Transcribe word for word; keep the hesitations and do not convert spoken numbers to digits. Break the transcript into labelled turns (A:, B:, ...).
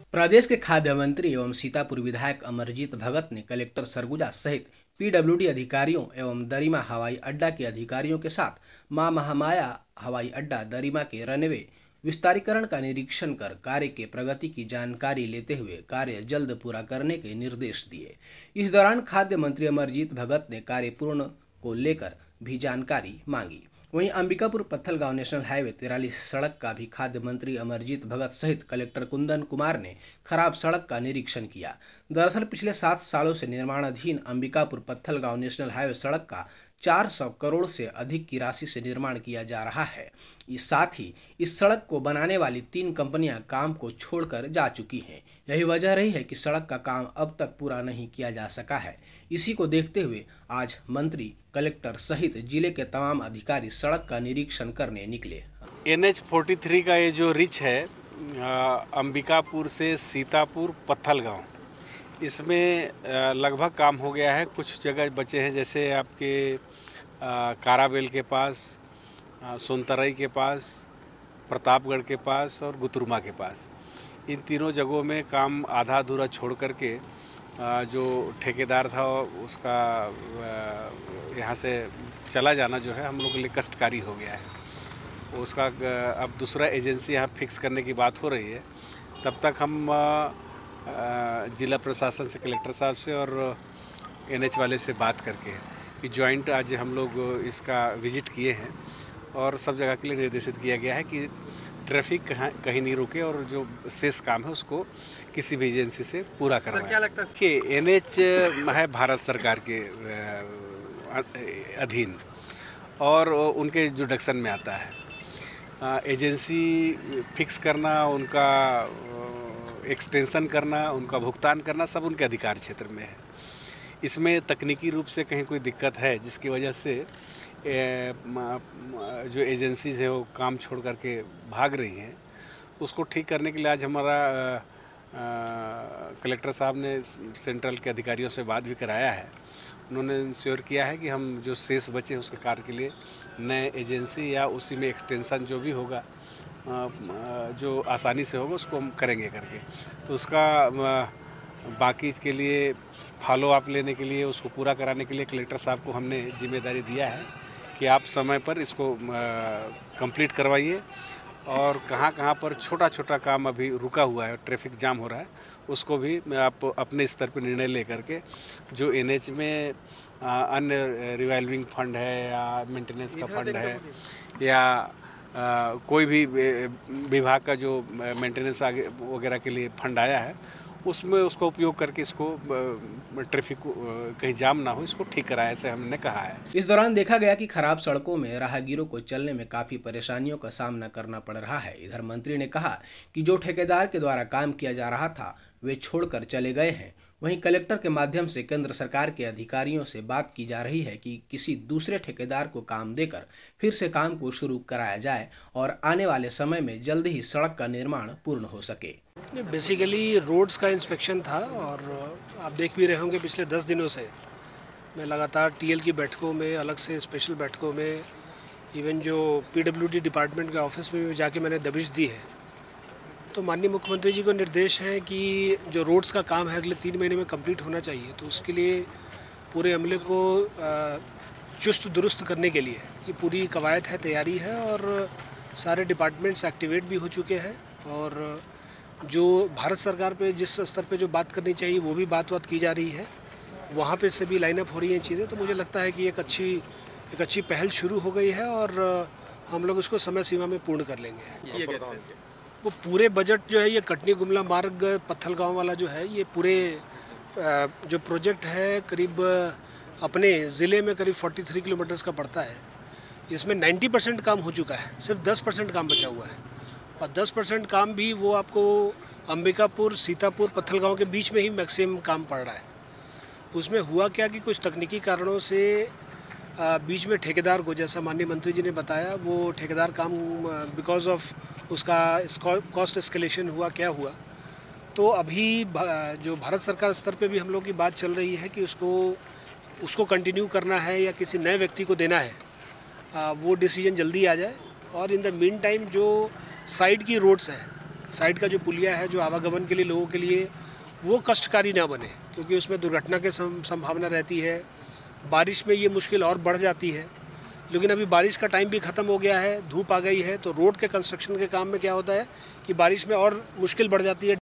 A: प्रदेश के खाद्य मंत्री एवं सीतापुर विधायक अमरजीत भगत ने कलेक्टर सरगुजा सहित पीडब्ल्यूडी अधिकारियों एवं दरिमा हवाई अड्डा के अधिकारियों के साथ मां महामाया हवाई अड्डा दरिमा के रनवे विस्तारीकरण का निरीक्षण कर कार्य के प्रगति की जानकारी लेते हुए कार्य जल्द पूरा करने के निर्देश दिए। इस दौरान खाद्य मंत्री अमरजीत भगत ने कार्य पूर्ण को लेकर भी जानकारी मांगी। वहीं अंबिकापुर पत्थलगांव नेशनल हाईवे तिरालीस सड़क का भी खाद्य मंत्री अमरजीत भगत सहित कलेक्टर कुंदन कुमार ने खराब सड़क का निरीक्षण किया। दरअसल पिछले सात सालों से निर्माणाधीन अंबिकापुर पत्थलगांव नेशनल हाईवे सड़क का चार सौ करोड़ से अधिक की राशि से निर्माण किया जा रहा है। इस साथ ही इस सड़क को बनाने वाली तीन कंपनियां काम को छोड़कर जा चुकी हैं। यही वजह रही है कि सड़क का काम अब तक पूरा नहीं किया जा सका है। इसी को देखते हुए आज मंत्री, कलेक्टर सहित जिले के तमाम अधिकारी सड़क का निरीक्षण करने निकले।
B: एन एच तैंतालीस का ये जो रिच है अंबिकापुर से सीतापुर पत्थलगांव, इसमें लगभग काम हो गया है। कुछ जगह बचे हैं, जैसे आपके काराबेल के पास, सोनतराई के पास, प्रतापगढ़ के पास और गुतरुमा के पास। इन तीनों जगहों में काम आधा अधूरा छोड़ करके जो ठेकेदार था उसका यहाँ से चला जाना जो है हम लोग के लिए कष्टकारी हो गया है। उसका अब दूसरा एजेंसी यहाँ फिक्स करने की बात हो रही है। तब तक हम जिला प्रशासन से, कलेक्टर साहब से और एनएच वाले से बात करके कि जॉइंट आज हम लोग इसका विजिट किए हैं और सब जगह के लिए निर्देशित किया गया है कि ट्रैफिक कहाँ कहीं नहीं रुके और जो शेष काम है उसको किसी भी एजेंसी से पूरा करवाएं। क्या लगता है कि एनएच है भारत सरकार के अधीन और उनके जुडिक्शन में आता है। एजेंसी फिक्स करना, उनका एक्सटेंशन करना, उनका भुगतान करना सब उनके अधिकार क्षेत्र में है। इसमें तकनीकी रूप से कहीं कोई दिक्कत है जिसकी वजह से ए, जो एजेंसीज है वो काम छोड़ करके भाग रही हैं, उसको ठीक करने के लिए आज हमारा आ, आ, कलेक्टर साहब ने सेंट्रल के अधिकारियों से बात भी कराया है। उन्होंने इंश्योर किया है कि हम जो शेष बचे उसके कार्य के लिए नए एजेंसी या उसी में एक्सटेंशन जो भी होगा जो आसानी से होगा उसको हम करेंगे करके। तो उसका बाकी इसके लिए फॉलो अप लेने के लिए, उसको पूरा कराने के लिए कलेक्टर साहब को हमने जिम्मेदारी दिया है कि आप समय पर इसको कंप्लीट करवाइए और कहाँ कहाँ पर छोटा छोटा काम अभी रुका हुआ है, ट्रैफिक जाम हो रहा है, उसको भी आप अपने स्तर पर निर्णय ले करके जो एनएच में अन्य रिवॉल्विंग फंड है या मेंटेनेंस का फंड है या आ, कोई भी विभाग का जो मेंटेनेंस आगे वगैरह के लिए फंड आया है उसमें उसका उपयोग करके इसको ट्रैफिक कहीं जाम ना हो, इसको ठीक कराए, ऐसे हमने कहा है।
A: इस दौरान देखा गया कि खराब सड़कों में राहगीरों को चलने में काफी परेशानियों का सामना करना पड़ रहा है। इधर मंत्री ने कहा कि जो ठेकेदार के द्वारा काम किया जा रहा था वे छोड़कर चले गए हैं। वहीं कलेक्टर के माध्यम से केंद्र सरकार के अधिकारियों से बात की जा रही है कि किसी दूसरे ठेकेदार को काम देकर फिर से काम को शुरू कराया जाए और आने वाले समय में जल्द ही सड़क का निर्माण पूर्ण हो सके।
C: बेसिकली रोड्स का इंस्पेक्शन था और आप देख भी रहे होंगे पिछले दस दिनों से मैं लगातार टीएल की बैठकों में, अलग से स्पेशल बैठकों में, इवन जो पीडब्ल्यूडी डिपार्टमेंट के ऑफिस में भी जाके मैंने दबिश दी है। तो माननीय मुख्यमंत्री जी को निर्देश है कि जो रोड्स का काम है अगले तीन महीने में कंप्लीट होना चाहिए। तो उसके लिए पूरे अमले को चुस्त दुरुस्त करने के लिए ये पूरी कवायद है, तैयारी है और सारे डिपार्टमेंट्स एक्टिवेट भी हो चुके हैं और जो भारत सरकार पे जिस स्तर पे जो बात करनी चाहिए वो भी बात बात की जा रही है, वहाँ पे से भी लाइनअप हो रही हैं चीज़ें। तो मुझे लगता है कि एक अच्छी एक अच्छी पहल शुरू हो गई है और हम लोग इसको समय सीमा में पूर्ण कर लेंगे। वो पूरे बजट जो है ये कटनी गुमला मार्ग पत्थलगांव वाला जो है ये पूरे जो प्रोजेक्ट है करीब अपने ज़िले में करीब तैंतालीस किलोमीटर्स का पड़ता है। इसमें नब्बे परसेंट काम हो चुका है, सिर्फ दस परसेंट काम बचा हुआ है और दस परसेंट काम भी वो आपको अंबिकापुर, सीतापुर, पत्थलगांव के बीच में ही मैक्सिमम काम पड़ रहा है। उसमें हुआ क्या कि कुछ तकनीकी कारणों से बीच में ठेकेदार को, जैसा माननीय मंत्री जी ने बताया, वो ठेकेदार काम बिकॉज ऑफ उसका कॉस्ट एस्केलेशन हुआ, क्या हुआ, तो अभी जो भारत सरकार स्तर पे भी हम लोग की बात चल रही है कि उसको उसको कंटिन्यू करना है या किसी नए व्यक्ति को देना है, आ, वो डिसीजन जल्दी आ जाए। और इन द मीन टाइम जो साइड की रोड्स हैं, साइड का जो पुलिया है जो आवागमन के लिए लोगों के लिए वो कष्टकारी ना बने, क्योंकि उसमें दुर्घटना की संभावना रहती है। बारिश में ये मुश्किल और बढ़ जाती है, लेकिन अभी बारिश का टाइम भी ख़त्म हो गया है, धूप आ गई है, तो रोड के कंस्ट्रक्शन के काम में क्या होता है कि बारिश में और मुश्किल बढ़ जाती है।